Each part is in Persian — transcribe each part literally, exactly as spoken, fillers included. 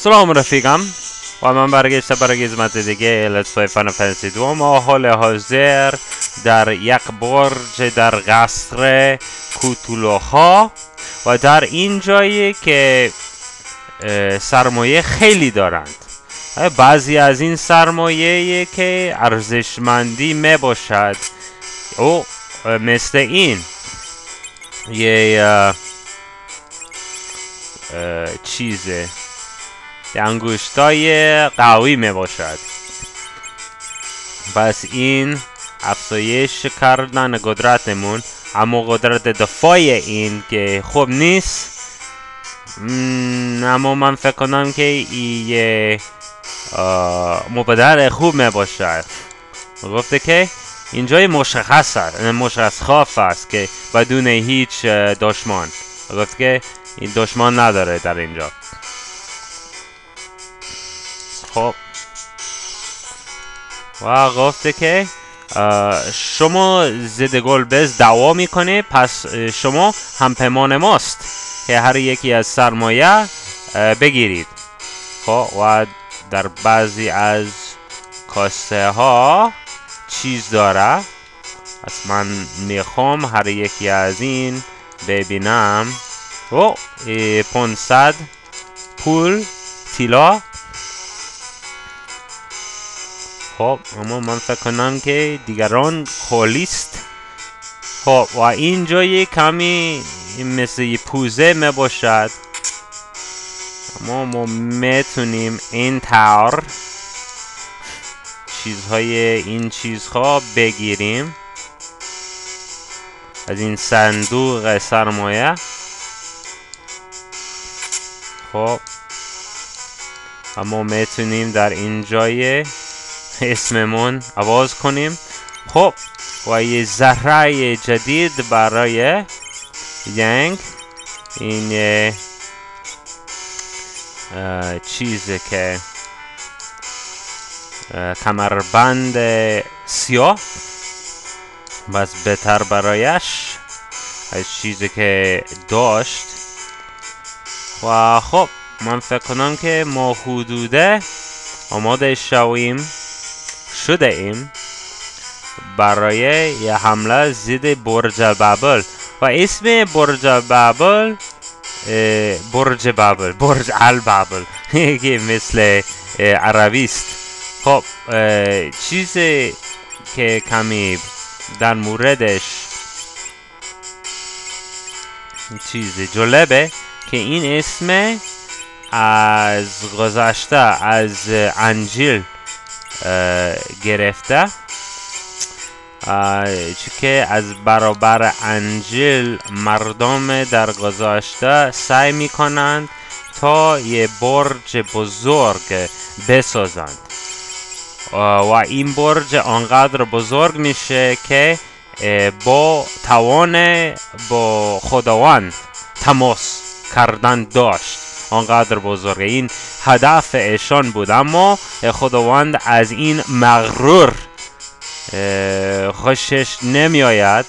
سلام رفیقم و من برگشته برای قسمت دیگه Let's Play Final Fantasy دو. ما حال حاضر در یک برج در قصر کوتولوها و در این جایی که سرمایه خیلی دارند. بعضی از این سرمایه که ارزشمندی می باشد او مثل این یه چیزه انگشتای قوی می باشد. پس این افزایش کردن قدرتمون، اما قدرت دفاعی این که خوب نیست. اما من فکر کنم که این مبادر خوب می باشد. گفته که اینجای مشخص است، مشخص خاف است که بدون هیچ دشمن. گفته که این دشمن نداره در اینجا. خب و گفته که شما ضد گلبز دعوا میکنه، پس شما هم پیمان ماست که هر یکی از سرمایه بگیرید. خب و در بعضی از کاسه ها چیز داره. پس من میخوام هر یکی از این ببینم. او پانصد پول طلا. خب اما من فکر کنم که دیگران خالیست. خب و اینجا یه کمی مثل یه پوزه می باشد، اما ما میتونیم این طور چیزهای این چیزها بگیریم از این صندوق سرمایه. خب اما میتونیم در این جای اسممون عوض کنیم. خب و یه زهره جدید برای ینگ، این چیزه که کمربند سیاه، بس بهتر برایش از چیزی که داشت. و خب من فکر کنم که ما حدوده آماده شویم شده ایم برای یه حمله ضد برج بابل. و اسم برج بابل برج بابل برج البابل که مثل عربی است. خب چیزی که کمی در موردش چیز جالبه که این اسم از گذشته از انجیل گرفته، چون که از برابر انجیل مردم در گذشته سعی میکنند تا یه برج بزرگ بسازند و این برج آنقدر بزرگ میشه که با توان با خداوند تماس کردن داشت. آنقدر بزرگه، این هدف ایشان بود، اما خداوند از این مغرور خوشش نمی آید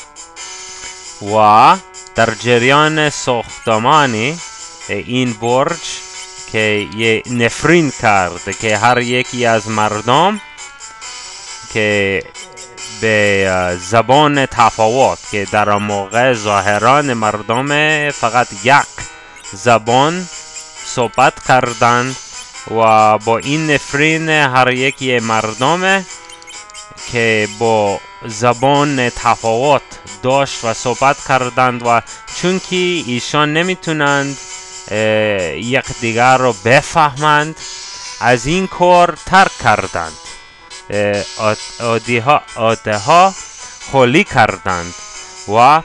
و در جریان ساختمانی این برج که یه نفرین کرد که هر یکی از مردم که به زبان تفاوت که در موقع ظاهران مردم فقط یک زبان صحبت کردند و با این نفرین هر یکی مردم که با زبان تفاوت داشت و صحبت کردند و چون که ایشان نمیتونند یک دیگر رو بفهمند، از این کار ترک کردند. عاده ها خالی کردند و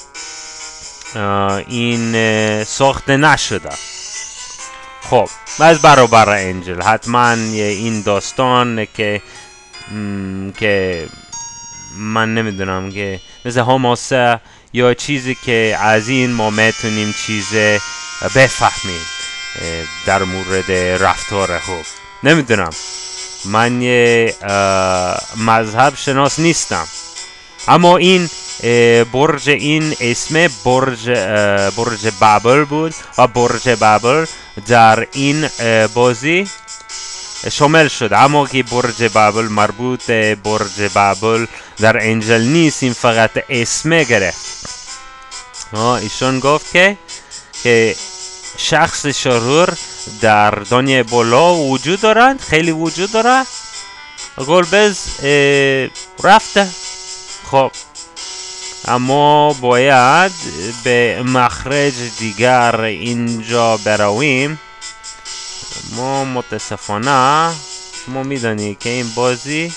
این ساخته نشده. خب از برابر انجل حتما این داستان که که من نمیدونم که مثل هماسه یا چیزی که از این ما میتونیم چیز بفهمیم در مورد رفتار خوب. نمیدونم، من یه مذهب شناس نیستم، اما این برج این اسم برج برج بابل بود و برج بابل در این بازی شامل شد. اما که برج بابل مربوط به برج بابل در انجیل نیست، این فقط اسم گرفت. ایشون گفت که که شخص شرور در دنیای بالا وجود دارند، خیلی وجود داره. گلبز رفته. خب اما باید به مخرج دیگر اینجا برویم. ما متاسفانه شما میدونی که این بازی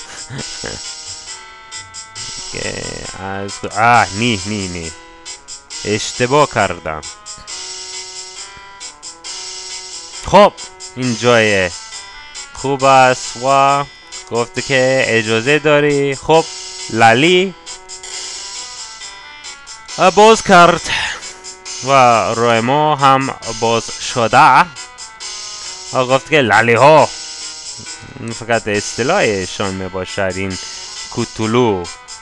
که از آه نی نی نی اشتباه کردم. خب این جای خوب است و گفته که اجازه داری. خب لالی باز کرد و روی ما هم باز شده. گفت که لالی ها فقط اصطلاحشان می باشد، این کوتولو.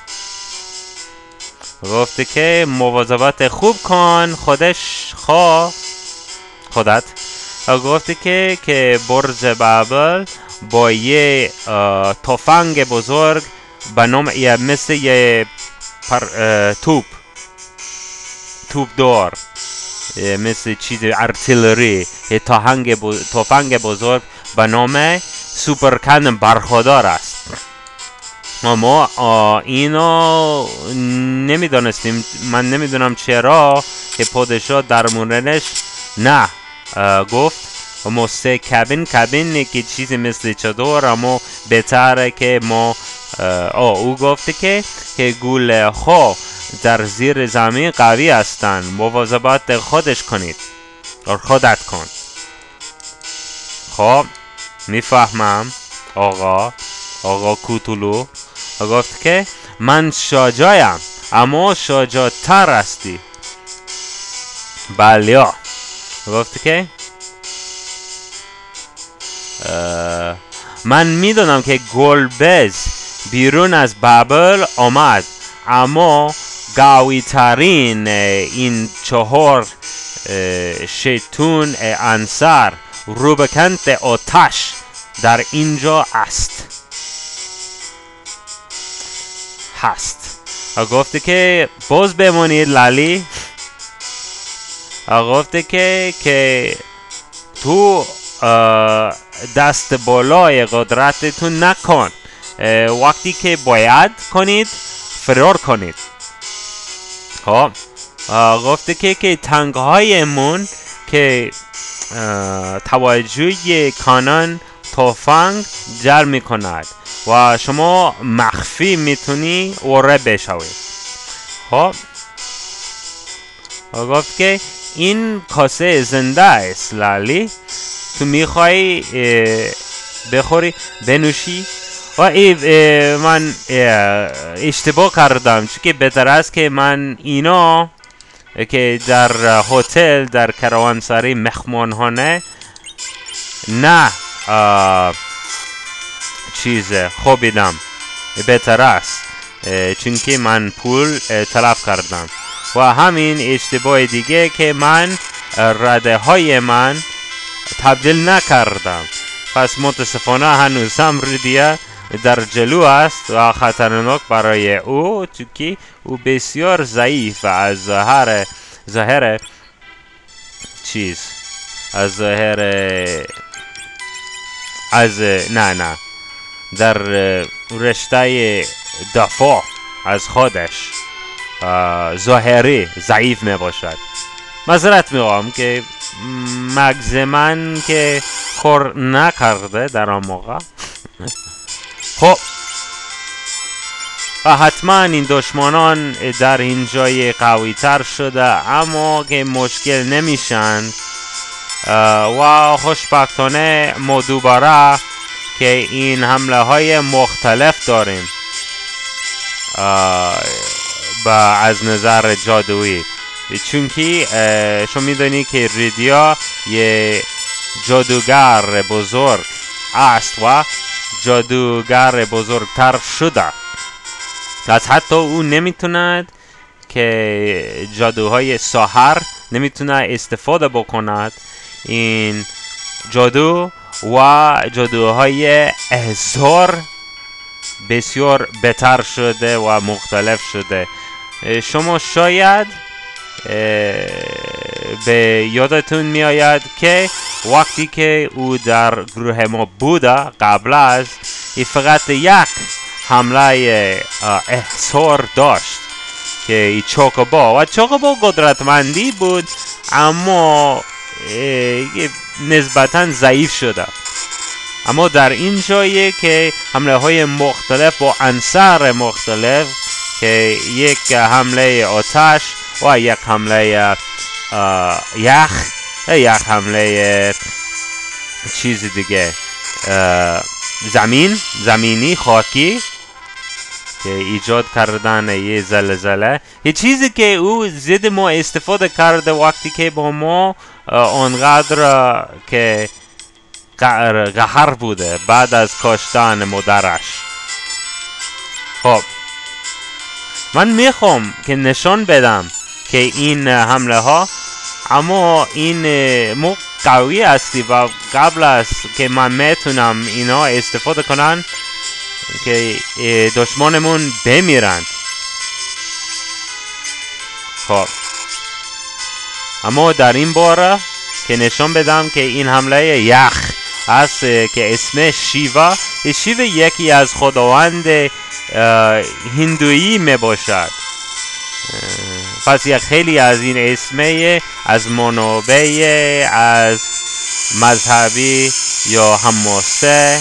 گفته که مواظبت خوب کن خودش خواه خودت. گفته که که برج بابل با یه تفنگ بزرگ به نام مثل یه توپ توپ دار، مثل چیز ارتلری، یه تفنگ بزرگ به نام سوپر کانون برخوردار است. ما اینو نمیدانستیم. من نمیدونم چرا که پادشاه در موردش نه گفت. ما سه کابین کابین که چیزی مثل چادر، اما بهتره که ما آه او گفته که که گوله ها در زیر زمین قوی هستند، مواظبت خودش کنید اور خودت کن. خب میفهمم آقا آقا کوتولو. گفت که من شجاعم اما شجاعتر هستی. بله. گفت که من میدونم که گلبز بیرون از بابل آمد، اما قوی ترین این چهار شیطان انصار روبکند آتش در اینجا است هست. گفته که باز بمانید لالی. گفته که که تو دست بالای قدرتتون نکن، وقتی که باید کنید فرار کنید. خب گفته که که تنگهایمون که توجه کانون تفنگ جلب می کند و شما مخفی میتونی وره بشوید. خب گفت که این کاسه زنده است لالی، تو میخوای بخوری بنوشی؟ و ای من اشتباه کردم، چون که بهتر است که من اینا که در هتل در کروانسرای مهمانخانه نه چیز خوابیدم بهتر است، چون که من پول تلف کردم. و همین اشتباه دیگه که من رده های من تبدیل نکردم. پس متاسفانه هنوز هم ردیه در جلو است و خطرناک برای او، چون که او بسیار ضعیف از ظاهر ظاهر چیز از ظاهر از نه نه در رشته دفاع از خودش ظاهری ضعیف می باشد. معذرت میخوام که مغز من که کار نکرده در آن موقع. خب و حتما این دشمنان در این جای قوی تر شده، اما که مشکل نمیشن و خوشبختانه ما دوباره که این حمله های مختلف داریم با از نظر جادویی، چون که شما میدونی که ریدیا یه جادوگر بزرگ است و جادوگر بزرگتر شده. از حتی او نمیتوند که جادوهای سحر نمیتونه استفاده بکند. این جادو و جادوهای احضار بسیار بهتر شده و مختلف شده. شما شاید به یادتون میآید که وقتی که او در گروه ما بوده قبل از فقط یک حمله احصار داشت که چوکوبو و چوکوبو قدرتمندی بود اما نسبتا ضعیف شده. اما در این جایی که حمله های مختلف با عنصر مختلف که یک حمله آتش و یک حمله یخ یک حمله چیز دیگه زمین زمینی خاکی که ایجاد کردن یه زلزله، یه چیزی که او زد ما استفاده کرده وقتی که با ما آنقدر که قهر بوده بعد از کاشتن مادرش. خب من میخوام که نشان بدم که این حمله ها اما این مو قوی هستی و قبل از که من میتونم اینا استفاده کنن که دشمنمون بمیرند. خب اما در این باره که نشان بدم که این حمله یخ هست که اسم شیوا. شیوا یکی از خداوند هندویی می باشد. پس یک خیلی از این اسمه از منابع از مذهبی یا حماسه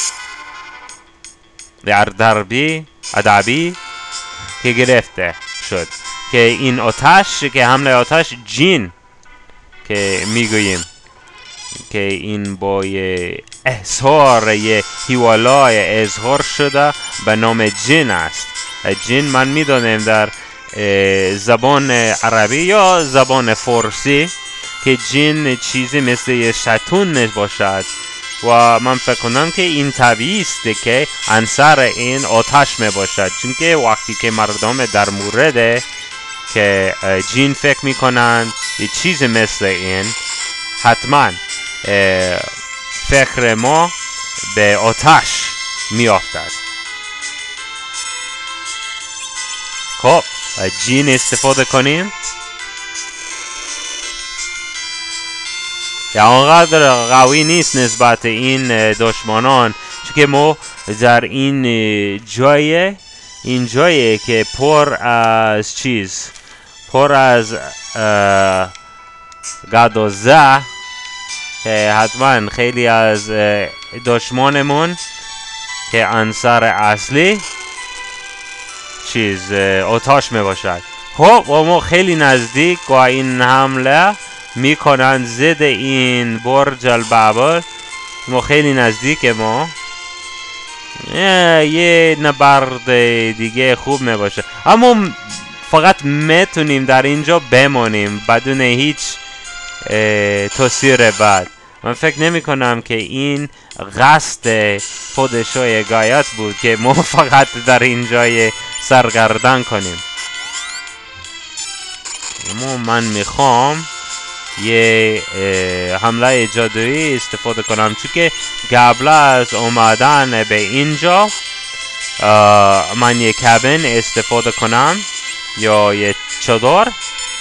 در دربی ادبی که گرفته شد که این آتش که حمله آتش جین که میگوییم که این با احصار یه هیوالای اظهار شده به نام جن است. جن من میدانم در زبان عربی یا زبان فارسی که جن چیزی مثل یه شیطان باشد و من فکر کنم که این طبیعی است که عنصر این آتش می باشد، چون که وقتی که مردم در مورد که جن فکر میکنند یه چیزی مثل این حتما فکر ما به آتش می افتد. خب جین استفاده کنیم یا آنقدر قوی نیست نسبت این دشمنان، چون که ما در این جای این جایی که پر از چیز پر از گدازه که حتما خیلی از دشمنمون که عنصر اصلی چیز آتش می باشد. خب ما خیلی نزدیک و این حمله میکنن ضد این برج البابل. ما خیلی نزدیک ما یه نبرد دیگه خوب می باشه اما فقط میتونیم در اینجا بمانیم بدون هیچ تاثیر بد. من فکر نمی کنم که این قصد پادشاه گایت بود که ما فقط در اینجا سرگردن کنیم. اما من میخوام یه حمله جادویی استفاده کنم، چون که قبل از اومدن به اینجا من یه کابین استفاده کنم یا یه چادر.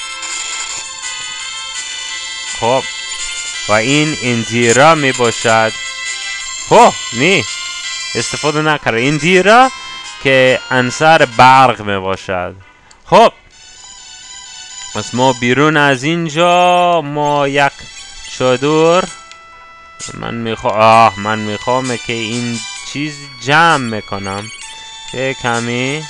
خب و این این دیره می باشد. خب نی استفاده نکرده. این دیره که عنصر برق می باشد. خب پس ما بیرون از اینجا ما یک چادر من میخوام آه من میخوام که این چیز جمع میکنم که کمی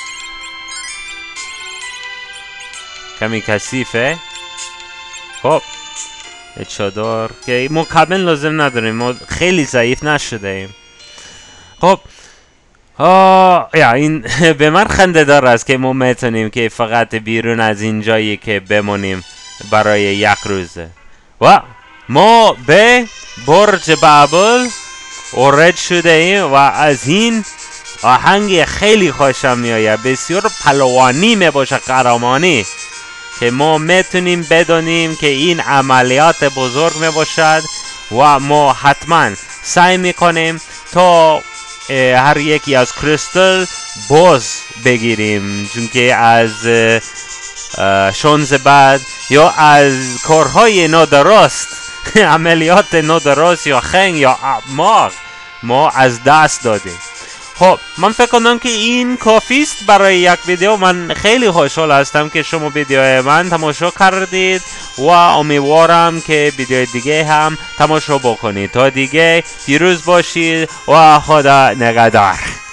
کمی کثیفه. خب چادر که ما کابین لازم نداریم، ما خیلی ضعیف نشده ایم. خب آه یا این به من خنده دار است که ما میتونیم که فقط بیرون از این جایی که بمونیم برای یک روزه. و ما به برج بابل وارد شده ایم و از این آهنگ خیلی خوشم میآید، بسیار پلوانی می باشه، قهرمانی، که ما میتونیم بدونیم که این عملیات بزرگ می باشد و ما حتما سعی میکنیم تا هر یکی از کریستال باز بگیریم، چون که از شانز بعد یا از کارهای نادرست عملیات نادرست یا خنگ یا اعماق ما از دست دادیم. خب من فکر کنم که این کافی است برای یک ویدیو. من خیلی خوشحال هستم که شما ویدیو من تماشا کردید و امیدوارم که ویدیو دیگه هم تماشا بکنید. تا دیگه پیروز باشید و خدا نگهدار.